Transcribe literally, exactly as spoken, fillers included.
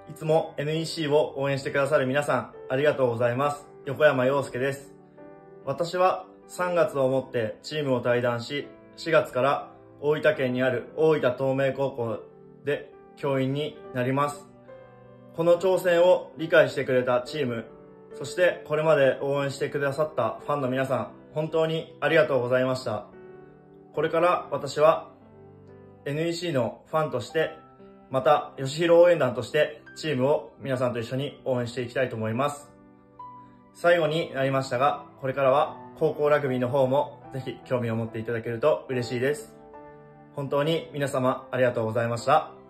いつも エヌイーシー を応援してくださる皆さん、ありがとうございます。横山陽介です。私はさんがつをもってチームを退団し、しがつから大分県にある大分東明高校で教員になります。この挑戦を理解してくれたチーム、そしてこれまで応援してくださったファンの皆さん、本当にありがとうございました。これから私は エヌイーシー のファンとして、また吉弘応援団としてチームを皆さんと一緒に応援していきたいと思います。最後になりましたが、これからは高校ラグビーの方もぜひ興味を持っていただけると嬉しいです。本当に皆様ありがとうございました。